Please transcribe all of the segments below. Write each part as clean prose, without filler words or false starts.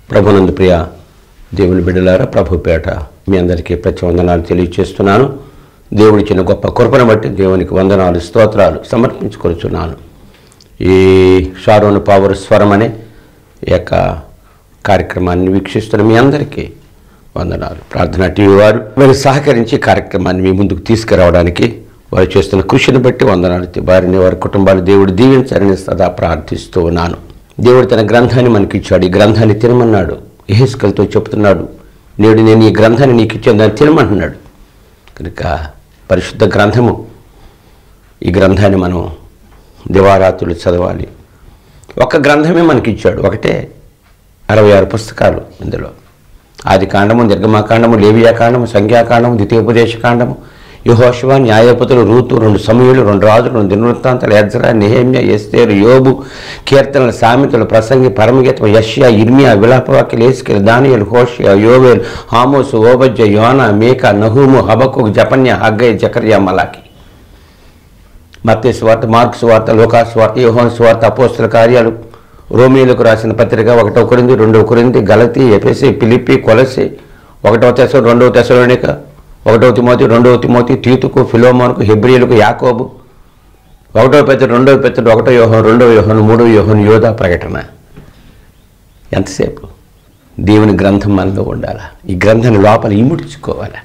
ప్రభునందు ప్రియ దేవుని బిడ్డలారా, ప్రభుపేట మీ అందరికీ ప్రతివందనాలు తెలియజేస్తున్నాను. దేవుడిచ్చిన గొప్ప కృపను బట్టి దేవునికి వందనాలు, స్తోత్రాలు సమర్పించుకొచ్చున్నాను. ఈ షారోను పవర్ స్వరం అనే ఈ యొక్క కార్యక్రమాన్ని వీక్షిస్తున్న మీ అందరికీ వందనాలు. ప్రార్థన టీవీ వారు సహకరించి కార్యక్రమాన్ని మీ ముందుకు తీసుకురావడానికి వారు చేస్తున్న కృషిని బట్టి వందనాలు. వారిని వారి కుటుంబాలు దేవుడు దీవించాలని సదా ప్రార్థిస్తూ ఉన్నాను. దేవుడు తన గ్రంథాన్ని మనకి ఇచ్చాడు. ఈ గ్రంథాన్ని తినమన్నాడు. యెహెజ్కేలుతో చెప్తున్నాడు, నేడు నేను ఈ గ్రంథాన్ని నీకు ఇచ్చాను, దాన్ని తినమంటున్నాడు. కనుక పరిశుద్ధ గ్రంథము, ఈ గ్రంథాన్ని మనం దివారాత్రులు చదవాలి. ఒక గ్రంథమే మనకి ఇచ్చాడు, ఒకటే. 66 పుస్తకాలు ఇందులో. ఆది కాండము, నిర్గమాకాండము, లేవియాకాండము, సంఖ్యాకాండము, ద్వితీయోపదేశకాండము, యెహోషువ, న్యాయాధిపతులు, రూతు, 2 సమూయేలు, 2 రాజులు, 2 దినవృత్తాంతాలు, ఎజ్రా, నెహెమ్యా, ఎస్తేరు, యోబు, కీర్తనలు, సామెతలు, ప్రసంగి, పరమగీతం, యెషయా, ఇర్మియా, విలాపవాక్యాలు, యేస్కేలు, దానియేలు, హోషేయ, యోవేలు, ఆమోసు, ఓబద్య, యోనా, మీకా, నహూము, హబక్కూకు, జెఫన్యా, హగ్గయి, జకర్యా, మలాకి. మత్తయి సువార్త, మార్కు సువార్త, లూకా సువార్త, యోహాను సువార్త, అపోస్తల కార్యాలు, రోమీయులకు రాసిన పత్రిక, 1 కొరింథీ, 2 కొరింథీ, గలతీ, ఎఫెసీ, ఫిలిప్పీ, కొలస్సీ, 1 తెస్సలోనిక, 2 తెస్సలోనిక, 1 తిమోతి, 2 తిమోతి, తీతుకు, ఫిలోమోనుకు, హెబ్రీయులకు, యాకోబు, 1 పేతురు, 2 పేతురు, 1 యోహాను, 2 యోహాను, 3 యోహాను, యోధా ప్రకటన. ఎంతసేపు దేవుని గ్రంథం మనలో ఉండాలా? ఈ గ్రంథాన్ని లోపల ఇముడ్చుకోవాలా?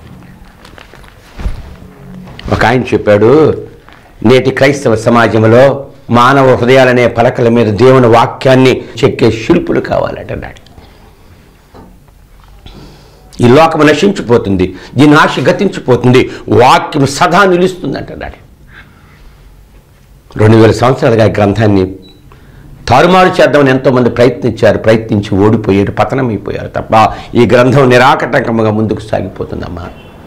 ఒక ఆయన చెప్పాడు, నేటి క్రైస్తవ సమాజంలో మానవ హృదయాలనే పలకల మీద దేవుని వాక్యాన్ని చెక్కే శిల్పులు కావాలంటున్నాడు. ఈ లోకము నశించిపోతుంది, దీని ఆశ గతించిపోతుంది, వాక్యం సదా నిలుస్తుంది అంటున్నాడు. 2000 సంవత్సరాలుగా ఈ గ్రంథాన్ని తారుమారు చేద్దామని ఎంతోమంది ప్రయత్నించి ఓడిపోయారు, పతనమైపోయారు తప్ప ఈ గ్రంథం నిరాకటంకంగా ముందుకు సాగిపోతుందమ్మా.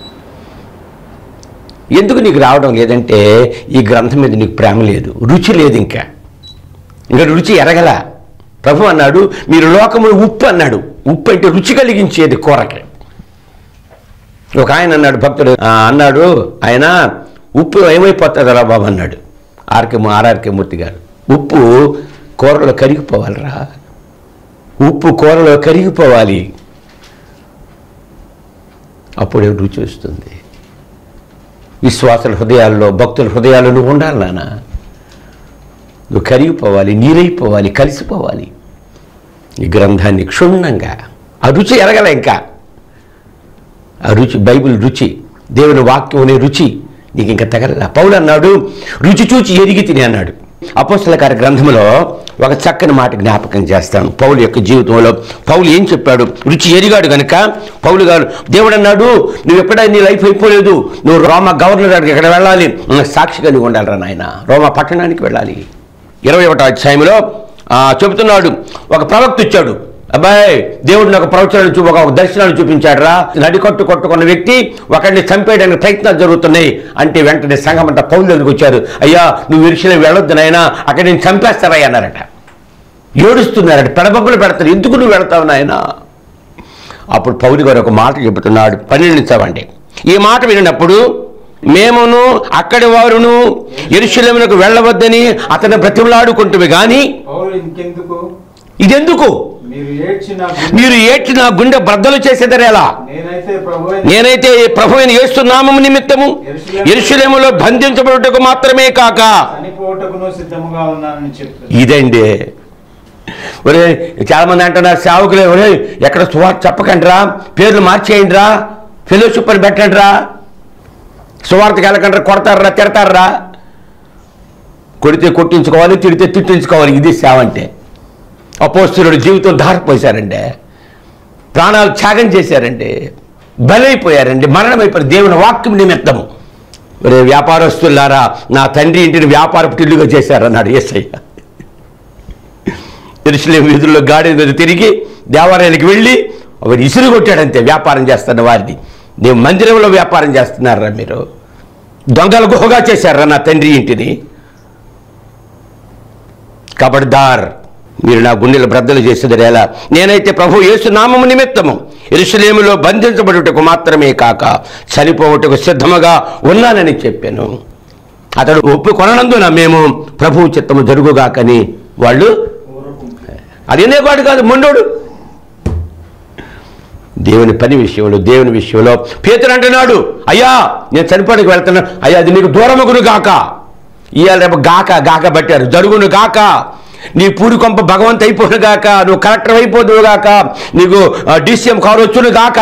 ఎందుకు నీకు రావడం లేదంటే ఈ గ్రంథం మీద నీకు ప్రేమ లేదు, రుచి లేదు. ఇంకా రుచి ఎరగల. ప్రభు అన్నాడు, మీరు లోకము ఉప్పు అన్నాడు. ఉప్పు అంటే రుచి కలిగించేది కూరకి. ఒక ఆయన అన్నాడు, భక్తుడు అన్నాడు, ఆయన ఉప్పు ఏమైపోతుందిరా బాబు అన్నాడు. ఆర్ఆర్కే మూర్తి గారు, ఉప్పు కూరలో కరిగిపోవాలిరా, ఉప్పు కూరలో కరిగిపోవాలి, అప్పుడే రుచి వస్తుంది. విశ్వాసుల హృదయాల్లో, భక్తుల హృదయాల్లో నువ్వు ఉండాలి నాన్న. నువ్వు కరిగిపోవాలి, నీరైపోవాలి, కలిసిపోవాలి. ఈ గ్రంథాన్ని క్షుణ్ణంగా ఆ రుచి ఎరగల. ఇంకా ఆ రుచి, బైబిల్ రుచి, దేవుని వాక్యం అనే రుచి నీకు ఇంకా తగలలా. పౌలు అన్నాడు, రుచి చూచి ఎరిగి తిని అన్నాడు. అపోస్తల కార్య గ్రంథంలో ఒక చక్కని మాట జ్ఞాపకం చేస్తాను. పౌలు యొక్క జీవితంలో పౌలు ఏం చెప్పాడు? రుచి ఎరిగాడు కనుక పౌలు గారు, దేవుడు అన్నాడు, నువ్వు ఎప్పుడైనా నీ లైఫ్ అయిపోలేదు, నువ్వు రోమా గవర్నర్ గారికి ఎక్కడ వెళ్ళాలి, సాక్షిగా నువ్వు ఉండాలిరా నాయన, రోమా పట్టణానికి వెళ్ళాలి. 21వ అధ్యాయంలో చెబుతున్నాడు, ఒక ప్రవక్త వచ్చాడు, అబ్బాయి దేవుడు నాకు ప్రవచనాలు ఒక దర్శనాలు చూపించాడు రా, నడికట్టు కొట్టుకున్న వ్యక్తి ఒకరిని చంపేయడానికి ప్రయత్నాలు జరుగుతున్నాయి అంటే వెంటనే సంఘం అంతా పౌలు దగ్గరికి వచ్చారు. అయ్యా నువ్వు విరిశిలో వెళ్ళొద్దు నాయన, అక్కడ నేను చంపేస్తారా అన్నారట. ఏడుస్తున్నారట, పెడబొబ్బలు పెడతారు, ఎందుకు నువ్వు వెళతావు నాయన? అప్పుడు పౌలు గారు ఒక మాట చెబుతున్నాడు, 12 చదవండి. ఈ మాట విన్నప్పుడు మేమును అక్కడి వారును యెరూషలేమునకు వెళ్ళవద్దని అతను బ్రతిమలాడుకుంటువి కానీ ఇదెందుకు? మీరు ఏడ్చిన గుండె బ్రద్దలు చేసేదరేలా? నేనైతే ప్రభువైన యేసు నామము నిమిత్తము యెరూషలేములో బంధించబడుటకు మాత్రమే కాక ఇదండి. ఒరే చాలా మంది అంటున్నారు సేవకులే, ఒరే ఎక్కడ సువార్త చెప్పకండి రా, పేర్లు మార్చేయండి రా, ఫెలోషిప్ అని పెట్టండి రా, సువార్తకి వెళ్ళకండి, కొడతారా తిడతారా, కొడితే కొట్టించుకోవాలి, తిడితే తిట్టించుకోవాలి. ఇది సేవ అంటే. అపోస్తలుడు జీవితం ధారపోసారండి, ప్రాణాలు త్యాగం చేశారండి, బలైపోయారండి, మరణమైపోయారు దేవుని వాక్యం నిమిత్తము. ఒరే వ్యాపారస్తులారా, నా తండ్రి ఇంటిని వ్యాపారపు టిల్లుగా చేశారన్నాడు యేసయ్య. యెరూషలేము వీధుల్లో గాడి మీద తిరిగి దేవాలయానికి వెళ్ళి వాడు ఇసురు కొట్టాడంతే. వ్యాపారం చేస్తున్న వారిని, నేను మందిరంలో వ్యాపారం చేస్తున్నారా మీరు, దొంగల గుహగా చేశారా నా తండ్రి ఇంటిని? కబడ్దార్, మీరు నా గుండెలు బ్రద్దలు చేసేది ఎలా? నేనైతే ప్రభు యేసు నామము నిమిత్తము యెరూషలేములో బంధించబడుటకు మాత్రమే కాక చనిపోవుటకు సిద్ధముగా ఉన్నానని చెప్పాను. అతడు ఒప్పుకొనందున మేము ప్రభువు చిత్తము జరుగుగాకని వాళ్ళు, అదేనేవాడు కాదు, మొండోడు దేవుని పని విషయంలో, దేవుని విషయంలో పేతురు అంటున్నాడు, అయ్యా నేను చనిపోవడానికి వెళ్తున్నాను, అయ్యా అది నీకు దూరమగును గాక. ఇవాళ రేపు గాక పట్టారు, జరుగును గాక, నీ పూరి కొంప భగవంతు అయిపోను గాక, నువ్వు కలెక్టర్ అయిపోదువు గాక, నీకు DCM కారు వచ్చును గాక.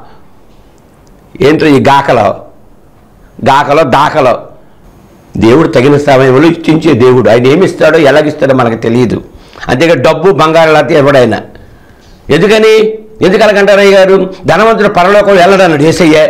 ఏంటో ఈ గాకలో దాకలో దేవుడు తగిన సమయంలో ఇచ్చించే దేవుడు. ఆయన ఏమిస్తాడో ఎలాగిస్తాడో మనకు తెలియదు. అంతేగా డబ్బు బంగారం లాంటి ఎవడైనా. ఎందుకు అలాగంటారయ్య గారు? ధనవంతుడు పరలోకం వెళ్ళడన్నాడు యేసయ్య.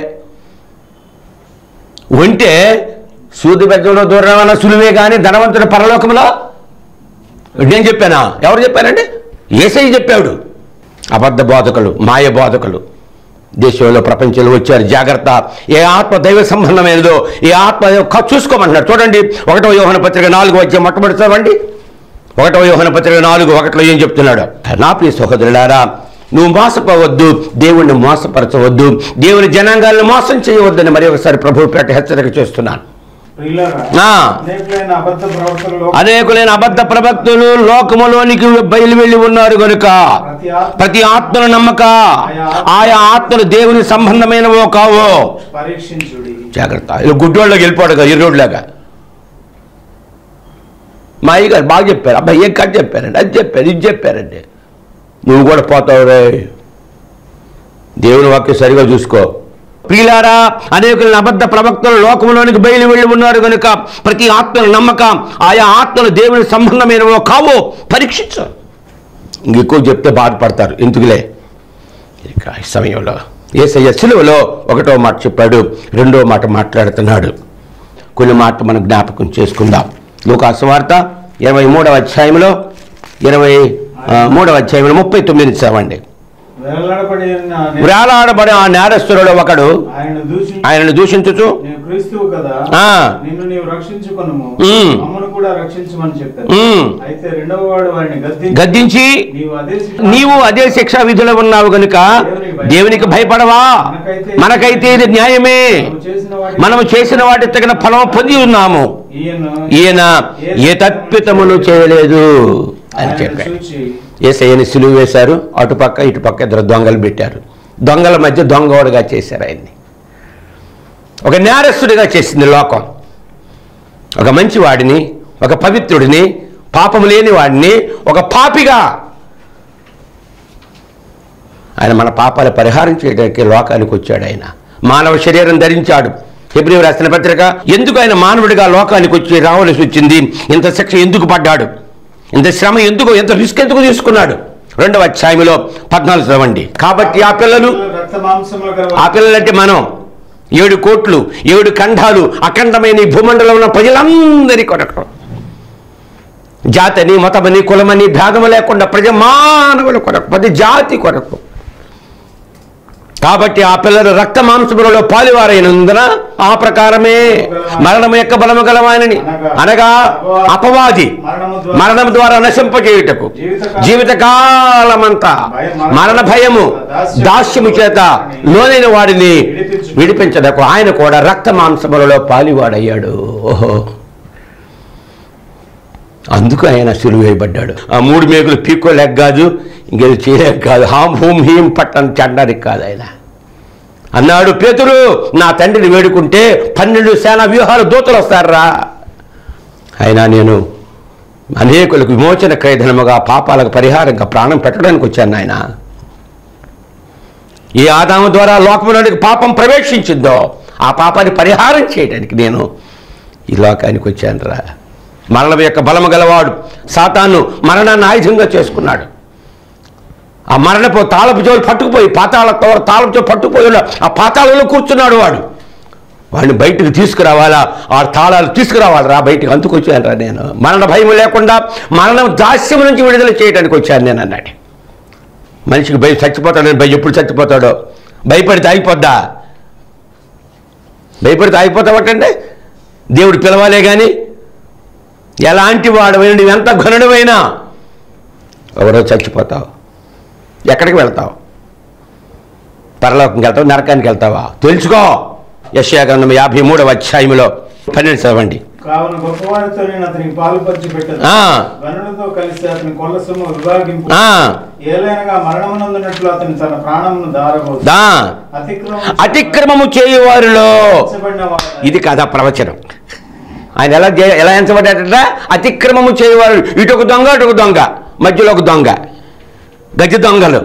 ఉంటే సూది బెజ్జంలో దూరం సులువే కానీ ధనవంతుడు పరలోకంలో నేను చెప్పానా? ఎవరు చెప్పారంటే యేసయ్య చెప్పాడు. అబద్ధ బోధకులు, మాయ బోధకులు దేశంలో ప్రపంచంలో వచ్చారు. జాగ్రత్త, ఏ ఆత్మ దైవ సంబంధమైనదో ఏ ఆత్మ చూసుకోమంటున్నాడు. చూడండి 1వ యోహాను పత్రిక 4వ అధ్యాయం మొట్టమొదటి చదవండి. 1వ యోహాను పత్రిక 4:1 ఏం చెప్తున్నాడు? నా ప్రియ సహోదరులారా, నువ్వు మోసపోవద్దు, దేవుణ్ణి మోసపరచవద్దు, దేవుని జనాంగాలను మోసం చేయవద్దని మరి ఒకసారి ప్రభువు పేట హెచ్చరిక చేస్తున్నాను. అనేకులైన అబద్ధ ప్రవక్తలు లోకములోనికి బయలు వెళ్ళి ఉన్నారు కనుక ప్రతి ఆత్మను నమ్మక, ఆయా ఆత్మలు దేవుని సంబంధమైనవో కావో జాగ్రత్త. ఇలా గుడ్డోళ్ళకి వెళ్ళిపోడు కదా, ఎర్రోడ్లాగా. మా అయ్యగారు బాగా చెప్పారు, అబ్బాయి ఏం కట్ చెప్పారండి, అది చెప్పారు, ఇది చెప్పారండి. నువ్వు కూడా పోతావు రే. దేవుని వాక్యం సరిగా చూసుకో. ప్రియులారా, అనేకులను అబద్ధ ప్రవక్తలు లోకంలోనికి బయలు వెళ్ళి ఉన్నారు కనుక ప్రతి ఆత్మను నమ్మక, ఆయా ఆత్మలు దేవుని సంబంధమైనవో కావో పరీక్షించు. ఇంకెక్కువ చెప్తే బాధపడతారు. ఎందుకులే ఇక ఈ సమయంలో యేసయ్య సిలువలో 1వ మాట చెప్పాడు, 2వ మాట మాట్లాడుతున్నాడు. కొన్ని మాట మనం జ్ఞాపకం చేసుకుందాం. లూకా సువార్త 23వ అధ్యాయంలో 39 చదవండి. వేలాడబడి ఆ నేరస్తుడు ఒకడు ఆయనను దూషించుచు, గద్దించి, నీవు అదే శిక్షా విధులు ఉన్నావు గనుక దేవునికి భయపడవా? మనకైతే ఇది న్యాయమే, మనము చేసిన వాటి తగిన ఫలం పొంది ఉన్నాము. ఈయన ఏ తప్పితమును చేయలేదు అని చెప్పాడు. యేసయ్యని సిలువ వేశారు. అటుపక్క ఇటుపక్క 2 దొంగలు పెట్టారు. దొంగల మధ్య దొంగోడుగా చేశారు ఆయన్ని. ఒక నేరస్తుడిగా చేసింది లోకం. ఒక మంచివాడిని, ఒక పవిత్రుడిని, పాపము లేని వాడిని ఒక పాపిగా ఆయన మన పాపాల పరిహారం చేయడానికి లోకానికి వచ్చాడు. ఆయన మానవ శరీరం ధరించాడు. హెబ్రీయులకు రాసిన పత్రిక, ఎందుకు ఆయన మానవుడిగా లోకానికి వచ్చి రావాల్సి వచ్చింది? ఇంత శిక్ష ఎందుకు పడ్డాడు? ఇంత శ్రమ ఎందుకు, ఎంత రిస్క్ ఎందుకు తీసుకున్నాడు? 2వ అధ్యాయంలో 14 చదవండి. కాబట్టి ఆ పిల్లలు అంటే మనం 7 కోట్లు 7 ఖండాలు అఖండమైన ఈ భూమండలంలో ఉన్న ప్రజలందరి కొరకు, జాతని, మతమని, కులమని భేదము లేకుండా మానవుల కొరకు, ప్రతి జాతి కొరకు. కాబట్టి ఆ పిల్లలు రక్త మాంసములలో పాలువారైనందున ఆ ప్రకారమే మరణము యొక్క బలము గలవానని, అనగా అపవాది మరణం ద్వారా నశింపచేయుటకు జీవితకాలమంతా మరణ భయము దాస్యము చేత లోనైన వాడిని విడిపించటకు ఆయన కూడా రక్త మాంసములలో పాలువాడయ్యాడు. ఓహో, అందుకు ఆయన సిలువ వేయబడ్డాడు. ఆ 3 మేకులు పీక్కోలేక కాదు, ఇంకేది చేయలేక కాదు, హాం హూం హీం పట్టని చెడ్డానికి కాదు. ఆయన అన్నాడు, పేతురు నా తండ్రిని వేడుకుంటే 12 సేనా వ్యూహాలు దూతలు వస్తారా. అయినా నేను అనేకులకు విమోచన క్రయధనముగా, పాపాలకు పరిహారంగా ప్రాణం పెట్టడానికి వచ్చాను. ఆయన ఈ ఆదాము ద్వారా లోకంలోనికి పాపం ప్రవేశించిందో ఆ పాపాన్ని పరిహారం చేయడానికి నేను ఈ లోకానికి వచ్చాను రా. మరణం యొక్క బలము గలవాడు సాతాను మరణాన్ని ఆయుధంగా చేసుకున్నాడు. ఆ మరణపు తాళపు చెవులు పట్టుకుపోయి తాళపు చెవు పట్టుకుపోయి ఆ పాతాళంలో కూర్చున్నాడు. వాడిని బయటకు తీసుకురావాలా, ఆ తాళాలు తీసుకురావాలి రా బయటకు. అందుకు వచ్చాను రా నేను. మరణ భయం లేకుండా మరణం దాస్యం నుంచి విడుదల చేయడానికి వచ్చాను నేను అన్నాడు. మనిషికి భయం, చచ్చిపోతాడని భయం. ఎప్పుడు చచ్చిపోతాడో భయపడితే అయిపోద్దా? భయపడితే అయిపోతావటంటే దేవుడు పిలవాలే కానీ ఎలాంటి వాడవైనా, నువ్వు ఎంత ఘనుడవైనా ఎవరో చచ్చిపోతావు. ఎక్కడికి వెళ్తావు? పరలోకంకి వెళ్తావు, నరకానికి వెళ్తావా? తెలుసుకో. యెషయా గ్రంథం 53వ అధ్యాయంలో 12 చదవండి. కావున గొప్పవారితో నేను అతనికి పాలు పంచి పెట్టదు, గనులతో కలిసి అతని కొల్ల సొమ్ము విభాగింపు, ఏలైనగా మరణమునందునట్లు అతని తన ప్రాణమును దారబోదు. అతిక్రమము చేయువారిలో ఇది కథ ప్రవచనం. ఆయన ఎలా ఎంచబడ్డాడట? అతిక్రమము చేయవారు. ఇటు ఒక దొంగ, అటు ఒక దొంగ, మధ్యలో ఒక దొంగ, గజ దొంగలు,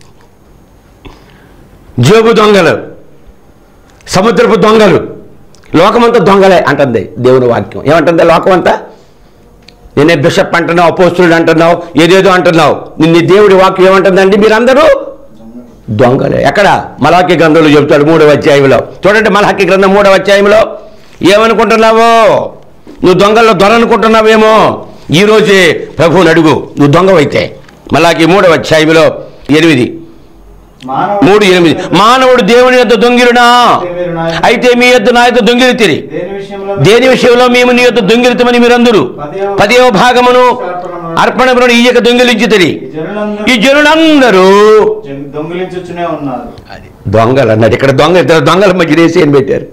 జోబు దొంగలు, సముద్రపు దొంగలు, లోకమంతా దొంగలే అంటుంది దేవుని వాక్యం. ఏమంటుంది లోకమంతా? నేనే బిషప్ అంటున్నావు, అపోస్తులుడు అంటున్నావు, ఏదేదో అంటున్నావు. నిన్ను దేవుడి వాక్యం ఏమంటుందండి? మీరందరూ దొంగలే. ఎక్కడ? మలాకి గ్రంథంలో చెబుతాడు 3వ అధ్యాయంలో. చూడండి, మలాకి గ్రంథం 3వ అధ్యాయంలో ఏమనుకుంటున్నావో? నువ్వు దొంగల్లో దొరనుకుంటున్నావేమో. ఈరోజే ప్రభువుని అడుగు, నువ్వు దొంగవైతే. మలాకి 3వ అధ్యాయంలో 8, 3:8 మానవుడు దేవుని యొద్ద దొంగిలునా? అయితే మీ యొద్ద నా యొద్ద దొంగిలితిరి. దేని విషయంలో మేము నీ యొద్ద దొంగిలితమని మీరందరూ 10వ భాగమును అర్పణమును ఈయక దొంగిలించితిరి. ఈ జనులందరూ దొంగిలించుచునే ఉన్నారు. దొంగలు అన్నాడు. ఇక్కడ దొంగ, ఇద్దరు దొంగల మధ్య వేసి అని పెట్టారు.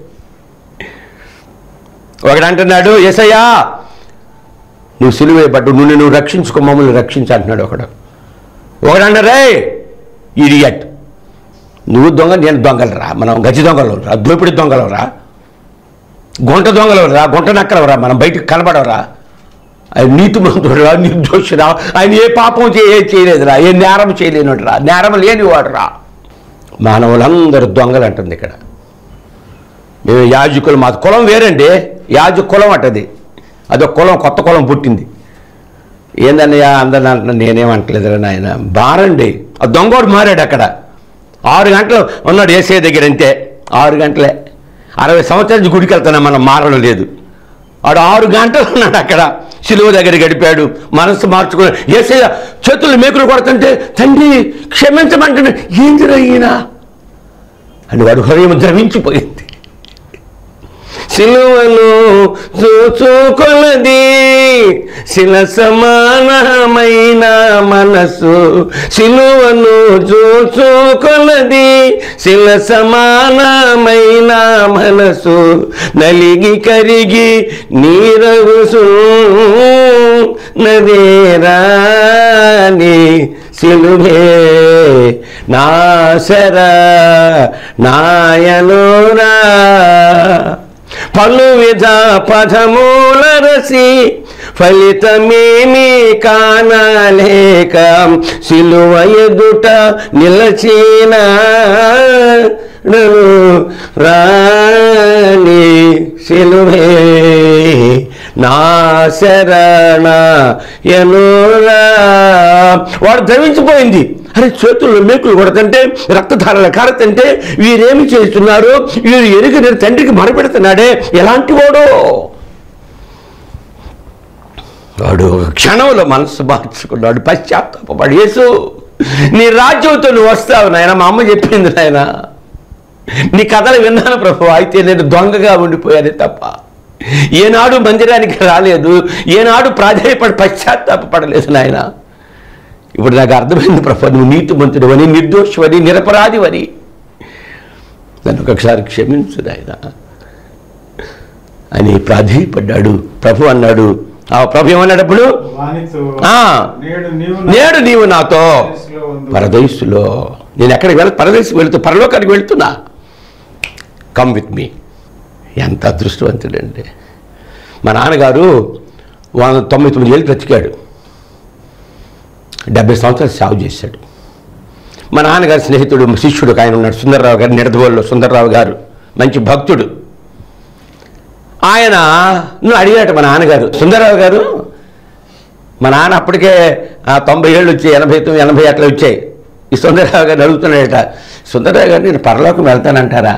ఒకడు అంటున్నాడు, యేసయ్యా నువ్వు సిలువేయబడ్డు, నువ్వు రక్షించుకో, మమ్మల్ని రక్షించు అంటున్నాడు ఒకడు. అన్నారే ఇడియట్, నువ్వు దొంగ, నేను దొంగలరా, మనం గజి దొంగలరా, దోపిడి దొంగలవరా, గుంట దొంగలవరా, గుంట నక్కలవరా, మనం బయటకు కనబడవరా, ఆయన నీతిమంతుడురా, నిర్దోషురా, ఆయన ఏ పాపం చేయలేదురా, ఏ నేరం చేయలేనురా, నేరం లేనివాడురా. మానవులందరూ దొంగలు అంటుంది ఇక్కడ. మేము యాజకులు, మా కులం వేరండి, యాజక కులం అంటది, అదొక కులం, కొత్త కులం పుట్టింది. ఏందన్నయ్యా అందరిని అంటున్నా, నేనేమంటలేదురా నాయన, బారండి. ఆ దొంగోడు మారాడు. అక్కడ 6 గంటలు ఉన్నాడు ఏసే దగ్గర, అంతే 6 గంటలే. 60 సంవత్సరాల నుంచి గుడికి వెళ్తున్నా, మనం మారడం లేదు. వాడు 6 గంటలు ఉన్నాడు అక్కడ, సిలువ దగ్గర గడిపాడు. మనసు మార్చుకున్నాడు. ఏసయ్య చేతులు మేకులు కొడుతుంటే, తండ్రి క్షమించమంటున్నాడు. ఏందిరా ఈయన అని వాడు హృదయం ద్రవించిపోయింది. సిలువను చూచుకొలది శిల సమానమైన మనసు, సిలువను చూచుకొలది శిల సమానమైన మనసు, నలిగి కరిగి నీరగుసు నదేరాని సిలువే నాశర నాయనురా. పలు విధ పదమూల రసి ఫలితమేమి కానలేక, సిలువ ఎదుట నిలచిన రాణి సిలువే నా శరణ ఎనురా. వాడు ద్రవించిపోయింది. అరే చేతుల్లో మేకులు కొడుతుంటే, రక్తధారల కారుతుంటే, వీరేమి చేస్తున్నారు, వీరు ఎరుగు నేను తండ్రికి మొరపెడుతున్నాడే, ఎలాంటి వాడో. వాడు క్షణంలో మనసు మార్చుకున్నాడు, పశ్చాత్తాపపడి, యేసు నీ రాజ్యంతో నువ్వు వస్తావు నాయన, మా అమ్మ చెప్పింది నాయన, నీ కథలు విన్నాను ప్రభు, అయితే నేను దొంగగా ఉండిపోయాను తప్ప ఏనాడు మందిరానికి రాలేదు, ఏనాడు ప్రాధాన్యపడి పశ్చాత్తాపడలేదు నాయన. ఇప్పుడు నాకు అర్థమైంది ప్రభు, నువ్వు నీతిమంతుడివని, నిర్దోషివని, నిరపరాధివని, నన్ను ఒకసారి క్షమించు నాయన అని ప్రాధాన్యపడ్డాడు. ప్రభు అన్నాడు, ప్రభు ఏమన్నాడప్పుడు, నేడు నీవు నాతో పరదేశులో. నేను ఎక్కడికి పరదేశం వెళుతూ, పరలోకానికి వెళుతున్నా, కమ్ విత్ మీ. ఎంత అదృష్టవంతుడండి. మా నాన్నగారు 99 ఏళ్ళు బ్రతికాడు, 70 సంవత్సరాలు సేవ చేశాడు. మా నాన్నగారి స్నేహితుడు, శిష్యుడు ఆయన ఉన్నాడు, సుందర్రావు గారు, నిడదవోలులో సుందర్రావు గారు, మంచి భక్తుడు. ఆయన నువ్వు అడిగాట మా నాన్నగారు, సుందర్రావు గారు, మా నాన్న అప్పటికే 90 ఏళ్ళు వచ్చాయి, 89, 80 అట్లా వచ్చాయి. ఈ సుందర్రావు గారిని అడుగుతున్నాడట, సుందర్రావు గారు నేను పరలోకం వెళ్తానంటారా?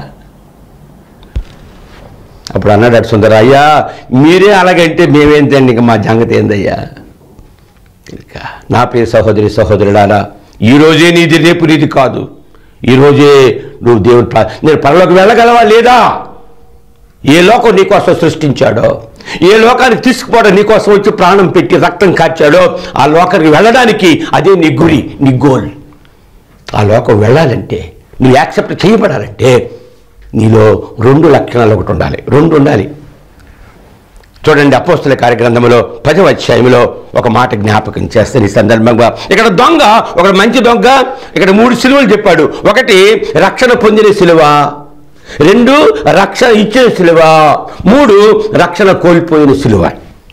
అప్పుడు అన్నాడు సుందర, అయ్యా మీరే అలాగంటే మేమేంతండి, ఇంకా మా సంగతి ఏందయ్యా. ఇంకా నా ప్రియ సహోదరి సహోదరుడారా, ఈరోజే నీది, రేపు నీది కాదు. ఈరోజే నువ్వు దేవుడు, నేను పరలోకి వెళ్ళగలవా లేదా? ఏ లోకం నీకోసం సృష్టించాడో, ఏ లోకానికి తీసుకుపోవడం నీకోసం వచ్చి ప్రాణం పెట్టి రక్తం కార్చాడో, ఆ లోకానికి వెళ్ళడానికి అదే నీ గురి, నీ గోల్. ఆ లోకం వెళ్ళాలంటే, నువ్వు యాక్సెప్ట్ చేయబడాలంటే నీలో 2 లక్షణాలు ఒకటి ఉండాలి, 2 ఉండాలి. చూడండి అపోస్తల కార్యగ్రంథంలో 10వ అధ్యాయంలో ఒక మాట జ్ఞాపకం చేస్తాను ఈ సందర్భంగా. ఇక్కడ దొంగ, ఒక మంచి దొంగ ఇక్కడ 3 సిలువలు చెప్పాడు. 1 రక్షణ పొందిన సిలువ, 2 రక్షణ ఇచ్చిన సిలువ, 3 రక్షణ కోల్పోయిన సిలువ.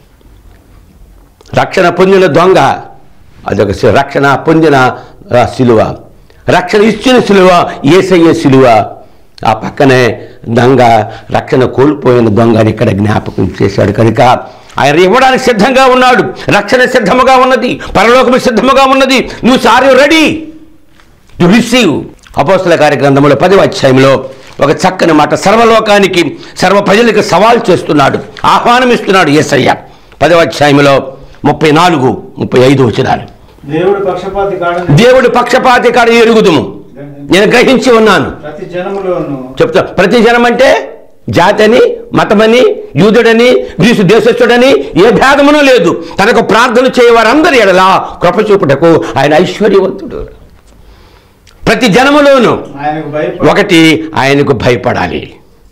రక్షణ పొందిన దొంగ అదొక రక్షణ పొందిన సిలువ, రక్షణ ఇచ్చిన సిలువ యేసయ్య సిలువ. ఆ పక్కనే దొంగ రక్షణ కోల్పోయిన దొంగని ఇక్కడ జ్ఞాపకం చేశాడు. కనుక ఆయన ఇవ్వడానికి సిద్ధంగా ఉన్నాడు. రక్షణ సిద్ధముగా ఉన్నది, పరలోకము సిద్ధముగా ఉన్నది. నువ్వు సార్ రెడీ టు రిసీవ్. అపోస్తల కార్యగ్రంథంలో 10వ అధ్యాయంలో ఒక చక్కని మాట సర్వలోకానికి, సర్వ ప్రజలకు సవాల్ చేస్తున్నాడు, ఆహ్వానమిస్తున్నాడు యేసయ్య. 10వ అధ్యాయంలో 34, 35 వచనాలు. దేవుడు పక్షపాతి కాడని ఎరుగుదుము, నేను గ్రహించి ఉన్నాను. చెప్తా, ప్రతి జనం అంటే జాతని, మతమని, యూదుడని, గ్రీసు దేశస్థుడని ఏ భేదమునూ లేదు. తనకు ప్రార్థన చేయవారందరి ఎడల కృప చూపుటకు ఆయన ఐశ్వర్యవంతుడు. ప్రతి జనములోనూ 1 ఆయనకు భయపడాలి.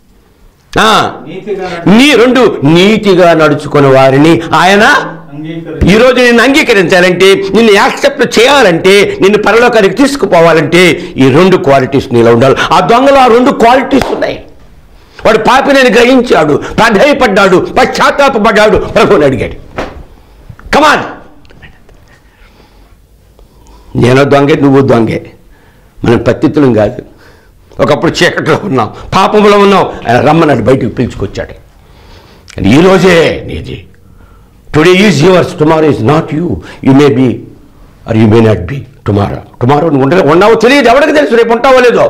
2 నీతిగా నడుచుకున్న వారిని ఆయన ఈరోజు నిన్ను అంగీకరించాలంటే, నిన్ను యాక్సెప్ట్ చేయాలంటే, నిన్ను పరలోకానికి తీసుకుపోవాలంటే ఈ 2 క్వాలిటీస్ నీలో ఉండాలి. ఆ దొంగలో ఆ 2 క్వాలిటీస్ ఉన్నాయి. వాడు పాపిని గ్రహించాడు, ప్రాధాయపడ్డాడు, పశ్చాత్తాపడ్డాడు, ప్రభువుని అడిగాడు, కమాన్. నేను దొంగే, నువ్వు దొంగే, మనం పతితులం కాదు. ఒకప్పుడు చీకట్లో ఉన్నాం, పాపంలో ఉన్నాం, ఆయన రమ్మన్నాడు, బయటికి పిలుచుకొచ్చాడు. ఈరోజే నీది. Today is yours, tomorrow is not you. You may be or you may not be tomorrow. Tomorrow నువ్వు ఉన్నావో తెలియదు, ఎవరికి తెలుసు రేపు ఉంటావో లేదో.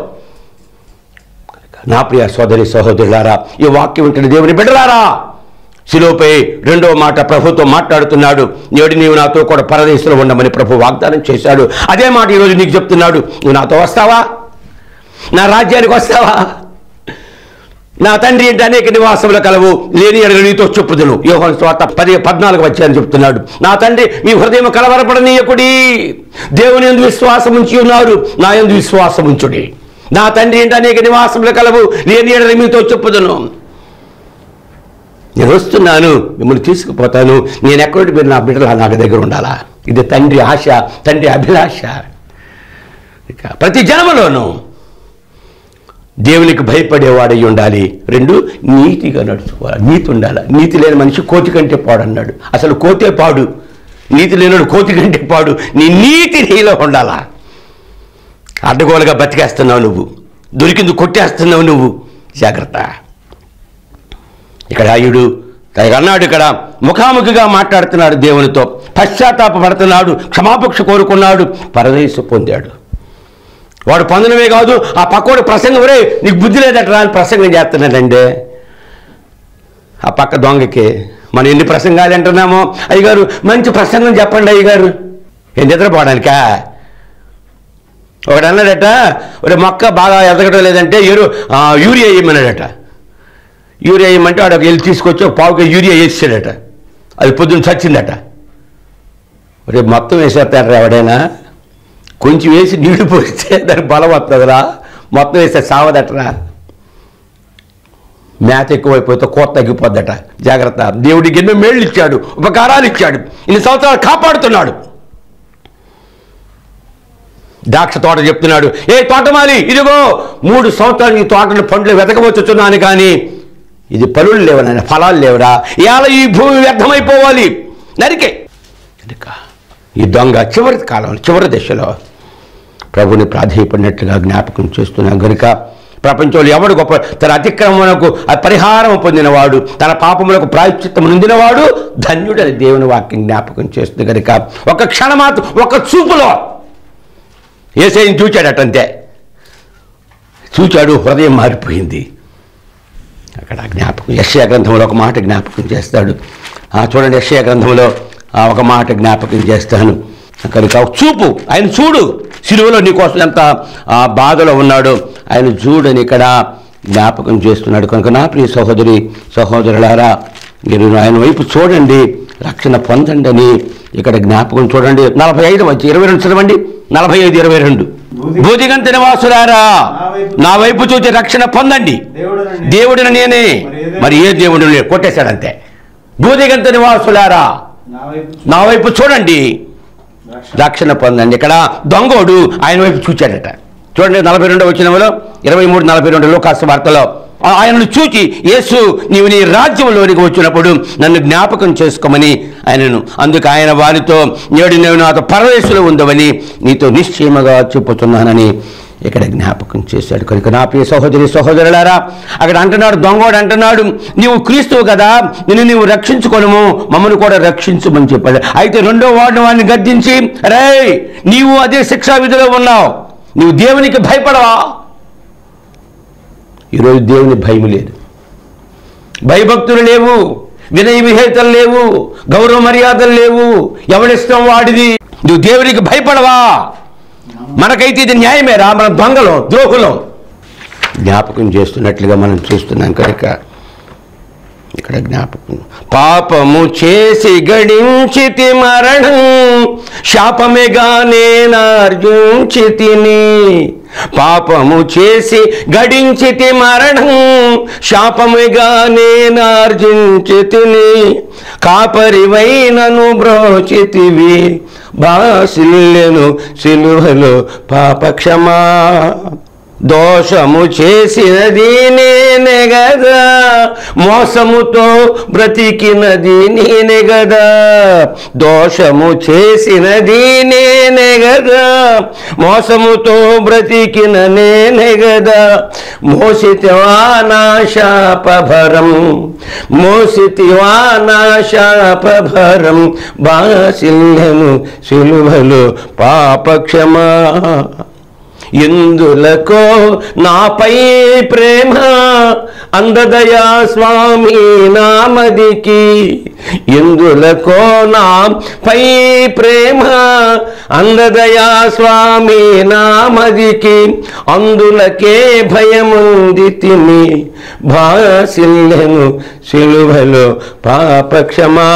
నా ప్రియ సోదరి సహోదరులారా, ఈ వాక్యం వింటున్న దేవుని బిడ్డలారా, శిలువపై 2వ మాట ప్రభుతో మాట్లాడుతున్నాడు. నేడు నీవు నాతో కూడా పరదేశంలో ఉండమని ప్రభు వాగ్దానం చేశాడు. అదే మాట ఈరోజు నీకు చెప్తున్నాడు. నువ్వు నాతో వస్తావా? నా రాజ్యానికి వస్తావా? నా తండ్రి ఏంటి అనేక నివాసములు కలవు, లేని ఎడల నీతో చెప్పుదును. యోహాను సువార్త 10:14 వచ్చాయని చెప్తున్నాడు. నా తండ్రి మీ హృదయం కలవరపడనీయకుడి. దేవుని యందు విశ్వాసం ఉంచి ఉన్నారు, నా యందు విశ్వాసం ఉంచుడి. నా తండ్రి ఏంటి అనేక నివాసములు కలవు, లేని ఎడల మీతో చెప్పుదును. నేను వస్తున్నాను, మిమ్మల్ని తీసుకుపోతాను. నేను ఎక్కడి మీరు నా బిడ్డలా నాకు దగ్గర ఉండాలా. ఇది తండ్రి ఆశ, తండ్రి అభిలాష. ఇక ప్రతి జన్మలోనూ దేవునికి భయపడేవాడై ఉండాలి. 2 నీతిగా నడుచుకోవాలి, నీతి ఉండాలి. నీతి లేని మనిషి కోతి కంటే పాడు అన్నాడు. అసలు కోతే పాడు, నీతి లేనివాడు కోతి కంటే పాడు. నీ నీతి నీలో ఉండాలా. అడ్డగోలుగా బతికేస్తున్నావు నువ్వు, దొరికింది కొట్టేస్తున్నావు నువ్వు, జాగ్రత్త. ఇక్కడ ఆయుడు అన్నాడు, ఇక్కడ ముఖాముఖిగా మాట్లాడుతున్నాడు దేవునితో, పశ్చాత్తాపడుతున్నాడు, క్షమాపక్ష కోరుకున్నాడు, పరదేశం పొందాడు. వాడు పొందడమే కాదు, ఆ పక్కోడు ప్రసంగం, ఒరే నీకు బుద్ధి లేదట్రా అని ప్రసంగం చేస్తున్నాడండి. ఆ పక్క దొంగకి మనం ఎన్ని ప్రసంగాలు అంటున్నామో, అయ్యగారు మంచి ప్రసంగం చెప్పండి అయ్యగారు. ఏం నిద్రపోవడానికా? ఒకడు అన్నాడట, ఒరే మొక్క బాగా ఎదగడం లేదంటే యూరియా వేయమన్నాడట. యూరియా వేయమంటే వాడు వెళ్ళి తీసుకొచ్చి ఒక పావుకి యూరియా వేసాడట. అది పొద్దున్న చచ్చిందట. రేపు మొత్తం వేసేస్తాడు ఎవడైనా? కొంచెం వేసి నీళ్లు పోస్తే దానికి బలం వస్తుందిరా, మొత్తం వేస్తే సావదటరా. మేత ఎక్కువైపోతే కోత తగ్గిపోద్దట. జాగ్రత్త. దేవుడికి ఎన్నో మేళ్ళు ఇచ్చాడు, ఉపకారాలు ఇచ్చాడు, ఇన్ని సంవత్సరాలు కాపాడుతున్నాడు. ద్రాక్ష తోట చెప్తున్నాడు, ఏ తోటమాలి ఇదిగో 3 సంవత్సరాలు ఈ తోటను పండ్లు వెతకవచ్చుతున్నాను, కానీ ఇది పనులు లేవనైనా ఫలాలు లేవురా. ఇవాళ ఈ భూమి వ్యర్థమైపోవాలి, నరికే. ఈ దొంగ చివరి కాలంలో, చివరి దశలో ప్రభుని ప్రాధేయపడినట్లుగా జ్ఞాపకం చేస్తున్నాం. కనుక ప్రపంచంలో ఎవడు గొప్ప? తన అతిక్రమణకు పరిహారం పొందినవాడు, తన పాపములకు ప్రాయశ్చిత్తం నొందినవాడు ధన్యుడని దేవుని వాక్యం జ్ఞాపకం చేస్తుంది. కనుక ఒక క్షణమాత్రం, ఒక చూపులో యేసయ్యను చూచాడటంతే. చూచాడు, హృదయం మారిపోయింది. అక్కడ జ్ఞాపకం యెషయా గ్రంథంలో ఒక మాట జ్ఞాపకం చేస్తాడు. చూడండి, యెషయా గ్రంథంలో ఒక మాట జ్ఞాపకం చేస్తాను. కనుక చూపు, ఆయన చూడు, సిలువలో నీకోసం ఎంత బాధలో ఉన్నాడో ఆయన చూడని ఇక్కడ జ్ఞాపకం చేస్తున్నాడు. కనుక నా ప్రియ సహోదరి సహోదరులారా, మీరు ఆయన వైపు చూడండి, రక్షణ పొందండి అని ఇక్కడ జ్ఞాపకం చూడండి. 45:22 చదవండి. 45:22 బూదిగంత నివాసులారా, నా వైపు చూసి రక్షణ పొందండి. దేవుడిని నేనే, మరి ఏ దేవుడు కొట్టేశాడంతే. భూదిగంత నివాసులారా నా వైపు చూడండి, రక్షణ పొందండి. ఇక్కడ దొంగోడు ఆయన వైపు చూచాడట. చూడండి 42వ వచనంలో 23-42 లోకాసు వార్తలో ఆయనను చూచి, యేసు నీవు నీ రాజ్యంలోనికి వచ్చినప్పుడు నన్ను జ్ఞాపకం చేసుకోమని ఆయనను, అందుకు ఆయన వారితో, నేడు నేను నాతో పరదేశంలో ఉందవని నీతో నిశ్చయముగా చెప్పుతున్నానని ఇక్కడ జ్ఞాపకం చేశాడు. కనుక నా ప్రియ సహోదరి సహోదరులారా, అక్కడ అంటున్నాడు, దొంగోడు అంటున్నాడు, నీవు క్రీస్తువు కదా, నీవు రక్షించుకోను, మమ్మల్ని కూడా రక్షించమని చెప్పాడు. అయితే రెండో వాడిని గద్దించి, రే నీవు అదే శిక్షా విధిలో ఉన్నావు, నీవు దేవునికి భయపడవా? ఈరోజు దేవుని భయం లేదు, భయభక్తులు లేవు, వినయ విధేయతలు లేవు, గౌరవ మర్యాదలు లేవు, ఎవడిష్టం వాడిది. నువ్వు దేవునికి భయపడవా? మనకైతే ఇది న్యాయమేరా? మన దొంగలం, ద్రోహులం జ్ఞాపకం చేస్తున్నట్లుగా మనం చూస్తున్నాం. కనుక ఇక్కడ జ్ఞాపకం, పాపము చేసి గడించితి మరణం, శాపమేగా నేనార్జించితిని. పాపము చేసి గడించితి మరణం, శాపమేగా నేనార్జించితిని. కాపరివైనను బ్రోచితివి, బాసిల్లెను సిలువలో పాపక్షమా. దోషము చేసినది నేనే గదా, మోసముతో బ్రతికినది నేనే గదా. దోషము చేసినది నేనే గదా, మోసముతో బ్రతికిన నేనే గదా. మోసితివా నా శాపభరం, మోసితివా నా శాపభరం, బాసిల్లెను సిలువలో పాపక్షమా. ఎందులకో నాపై ప్రేమ అందదయా స్వామి నామదికి. ఎందులకో నాపై ప్రేమ అందదయా స్వామి నామదికి. అందులకే భయముంది తిని, భాసిల్లెను సిలువలో పాపక్షమా.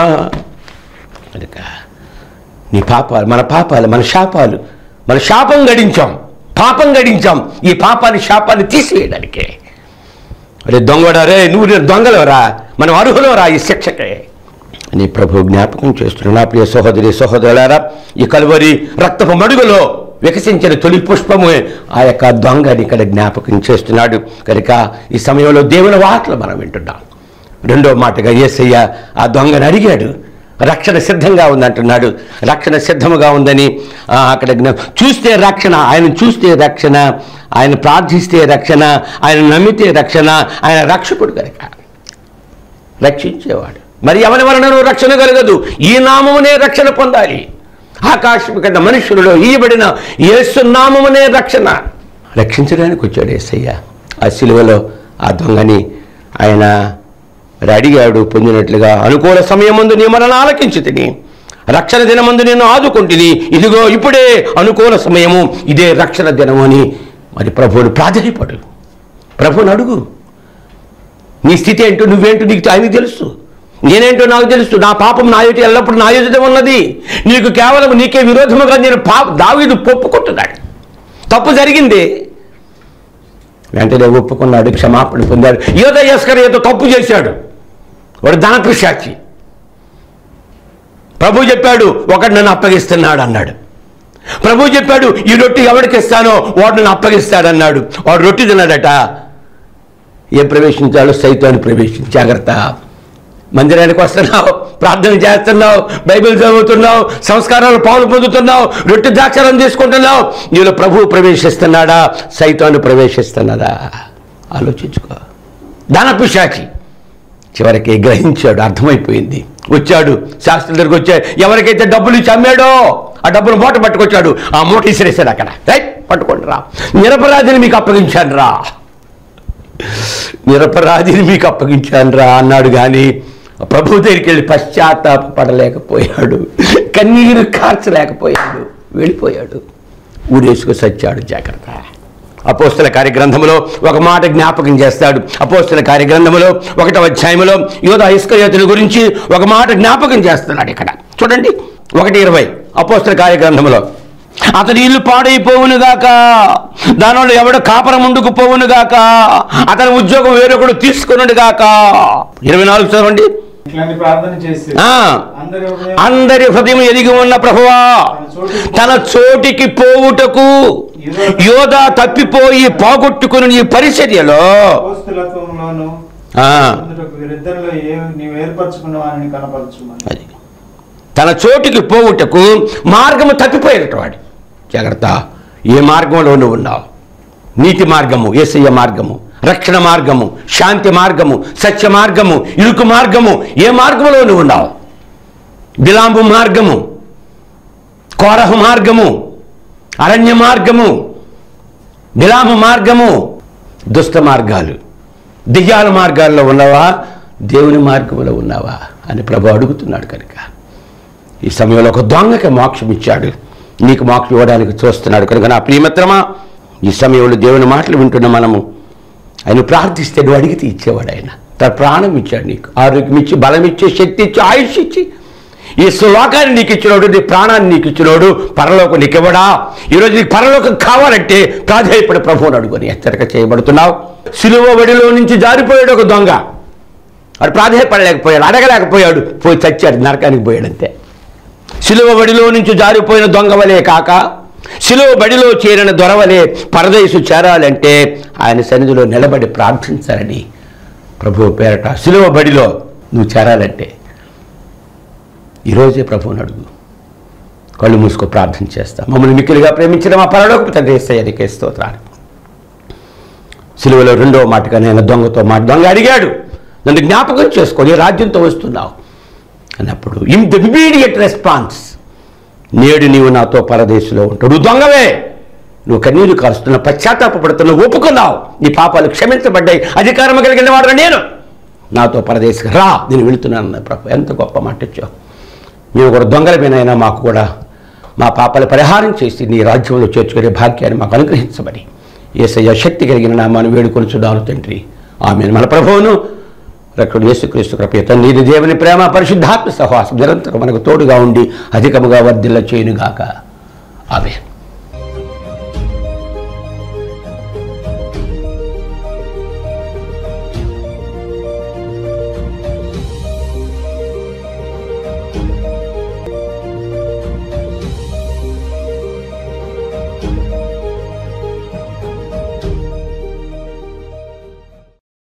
నీ పాపాలు, మన పాపాలు, మన శాపాలు, మన శాపం గడించాం, పాపం గడించాం. ఈ పాపాన్ని, శాపాన్ని తీసివేయడానికే. అరే దొంగడారే, నువ్వు దొంగలవరా, మనం అర్హులవరా ఈ శిక్షకే అని ప్రభు జ్ఞాపకం చేస్తున్నాడు. నా ప్రియ సహోదరి సహోదరులారా, ఈ కలువరి రక్తపు మడుగులో వికసించిన తొలి పుష్పము ఆ యొక్క దొంగని ఇక్కడ జ్ఞాపకం చేస్తున్నాడు. కనుక ఈ సమయంలో దేవుని వార్తలు మనం వింటున్నాం. రెండో మాటగా యేసయ్య ఆ దొంగని అడిగాడు, రక్షణ సిద్ధంగా ఉందంటున్నాడు. రక్షణ సిద్ధముగా ఉందని అక్కడ చూస్తే రక్షణ, ఆయన చూస్తే రక్షణ, ఆయన ప్రార్థిస్తే రక్షణ, ఆయన నమ్మితే రక్షణ. ఆయన రక్షకుడు కనుక రక్షించేవాడు. మరి ఎవరి వలనను రక్షణ కలగదు, ఈ నామమునే రక్షణ పొందాలి. ఆకాశం కన్నా మనుషులలో ఈయబడిన యేసు నామమునే రక్షణ. రక్షించడానికి వచ్చాడు యేసయ్య. ఆ సిలువలో ఆ దొంగని ఆయన అడిగాడు, పొందినట్లుగా, అనుకూల సమయమందు నీ మరణ ఆలకించి తిని, రక్షణ దినమందు నేను ఆదుకుంటుని, ఇదిగో ఇప్పుడే అనుకూల సమయము, ఇదే రక్షణ దినము అని మరి ప్రభువుని ప్రాధాన్యపడు. ప్రభువుని అడుగు, నీ స్థితి ఏంటో, నువ్వేంటో నీకు ఆయనకు తెలుసు, నేనేంటో నాకు తెలుసు. నా పాపం నా ఎదుట ఎల్లప్పుడు నా ఎదుట ఉన్నది. నీకు కేవలం నీకే విరోధముగా నేను దావీదు ఒప్పుకుంటున్నాడు, తప్పు జరిగింది, వెంటనే ఒప్పుకున్నాడు, క్షమాపణ పొందాడు. యూదా ఇస్కరియోతు తప్పు చేశాడు, వాడు ధనపిశాచి. ప్రభు చెప్పాడు, ఒకడు నన్ను అప్పగిస్తున్నాడు అన్నాడు. ప్రభు చెప్పాడు, ఈ రొట్టె ఎవరికి ఇస్తానో వాడు నన్ను అప్పగిస్తాడన్నాడు. వాడు రొట్టె తిన్నాడట. ఏం ప్రవేశించాలో సైతాన్ని ప్రవేశించి, జాగ్రత్త. మందిరానికి వస్తున్నావు, ప్రార్థన చేస్తున్నావు, బైబిల్ చదువుతున్నావు, సంస్కారాలు పాలు పొందుతున్నావు, రొట్టె ద్రాక్షారం తీసుకుంటున్నావు, నీలో ప్రభువు ప్రవేశిస్తున్నాడా, సైతాను ప్రవేశిస్తున్నాడా? ఆలోచించుకో. ధనపిశాచి చివరికి గ్రహించాడు, అర్థమైపోయింది. వచ్చాడు శాస్త్రుల దగ్గరికి, వచ్చాడు. ఎవరికైతే డబ్బులు ఇచ్చి అమ్మాడో ఆ డబ్బులు మూట పట్టుకొచ్చాడు. ఆ మూట ఇసిరేసాడు అక్కడ. పట్టుకోండి రా, నిరపరాధిని మీకు అప్పగించాను రా, నిరపరాధిని మీకు అప్పగించాను రా అన్నాడు. కానీ ప్రభు దగ్గరికి వెళ్ళి పశ్చాత్తాపడలేకపోయాడు, కన్నీరు కార్చలేకపోయాడు, వెళ్ళిపోయాడు, ఊరేసుకు సచ్చాడు. జాగ్రత్త. అపోస్తల కార్యగ్రంథములో ఒక మాట జ్ఞాపకం చేస్తాడు. అపోస్తల కార్యగ్రంథములో 1వ అధ్యాయములో యూదా ఇస్కరియోతుని గురించి ఒక మాట జ్ఞాపకం చేస్తున్నాడు. ఇక్కడ చూడండి 1:20 అపోస్తల కార్యగ్రంథములో, అతని ఇల్లు పాడైపోవునుగాక, దానివల్ల ఎవడో కాపరం ఉండుకుపోవునుగాక, అతని ఉద్యోగం వేరొకడు తీసుకునుగాక. 24 చదవండి. ఇట్లాంటి ప్రార్థన చేసి అందరి హృదయం ఎదిగి ఉన్న ప్రభువా, తన చోటికి పోవుటకు యోధా తప్పిపోయి పోగొట్టుకుని నీ పరిచర్యలో తన చోటికి పోవుటకు మార్గము తప్పిపోయినట్టు వాడు. జాగ్రత్త, ఏ మార్గంలో నువ్వు ఉన్నావు? నీతి మార్గము, యేసయ్య మార్గము, రక్షణ మార్గము, శాంతి మార్గము, సత్య మార్గము, ఇరుకు మార్గము, ఏ మార్గంలో నువ్వు ఉన్నావు? బిలాంబు మార్గము, కోరహు మార్గము, అరణ్య మార్గము, బిలాంబు మార్గము, దుష్ట మార్గాలు, దెయ్యాల మార్గాల్లో ఉన్నావా? దేవుని మార్గంలో ఉన్నావా అని ప్రభు అడుగుతున్నాడు. కనుక ఈ సమయంలో ఒక దొంగకి మోక్షం ఇచ్చాడు, నీకు మోక్షం ఇవ్వడానికి చూస్తున్నాడు. కనుక నా ప్రియమిత్రమా, ఈ సమయంలో దేవుని మాటలు వింటున్న మనము ఆయన ప్రార్థిస్తే నువ్వు అడిగితే ఇచ్చేవాడు. ఆయన తన ప్రాణం ఇచ్చాడు, నీకు ఆరోగ్యం ఇచ్చి, బలం ఇచ్చి, శక్తి ఇచ్చి, ఆయుష్ ఇచ్చి, ఈ శ్లోకాన్ని నీకు ఇచ్చినోడు, నీ ప్రాణాన్ని నీకు ఇచ్చినోడు పరలోకం నీకు ఇవ్వడా? ఈరోజు నీకు పరలోకం కావాలంటే ప్రాధాయపడి ప్రభువుని అడుగుని హెచ్చరిక చేయబడుతున్నావు. సిలువ వడిలో నుంచి జారిపోయాడు ఒక దొంగ. వాడు ప్రాధాయపడలేకపోయాడు, అడగలేకపోయాడు, పోయి చచ్చాడు, నరకానికి పోయాడంతే. సిలువ బడిలో నుంచి జారిపోయిన దొంగ వలే కాక సిలువ బడిలో చేరిన దొరవలే పరదేశు చేరాలంటే ఆయన సన్నిధిలో నిలబడి ప్రార్థించాలని ప్రభువు పేరట. సిలువ బడిలో నువ్వు చేరాలంటే ఈరోజే ప్రభువుని అడుగు. కళ్ళు మూసుకో, ప్రార్థన చేస్తా. మమ్మల్ని మిక్కిలిగా ప్రేమించిన మా పరలోకపు తండ్రి యేసయ్యకే స్తోత్రాలు. సిలువలో రెండవ మాటగా నేను దొంగతో మాట, దొంగ అడిగాడు, నన్ను జ్ఞాపకం చేసుకొని రాజ్యంతో వస్తున్నావు అన్నప్పుడు ఇమ్మీడియట్ రెస్పాన్స్, నేడు నీవు నాతో పరదేశంలో ఉంటావు. నువ్వు దొంగవే, నువ్వు కన్నీరు కారుస్తున్న, పశ్చాత్తాపడుతున్నావు, ఒప్పుకున్నావు, నీ పాపాలు క్షమించబడ్డాయి, అధికారం కలిగిన వాడు నేను, నాతో పరదేశం రా, నేను వెళుతున్నాను. ప్రభు ఎంత గొప్ప మాట ఇచ్చావు. మేము కూడా దొంగలమేనైనా మాకు కూడా మా పాపాలు పరిహారం చేసి నీ రాజ్యంలో చేర్చుకునే భాగ్యాన్ని మాకు అనుగ్రహించబడి యేసయ్య శక్తి కలిగిన నామాన్ని వేడుకొనుచున్నాను తండ్రి. ఆమేన్. మన ప్రభువును రక్షకుడు యేసుక్రీస్తు కృప, తండ్రి దేవుని ప్రేమ, పరిశుద్ధాత్మ సహవాసం నిరంతరం మనకు తోడుగా ఉండి అధికముగా వర్ధిల్ల చేయునుగాక. ఆమేన్.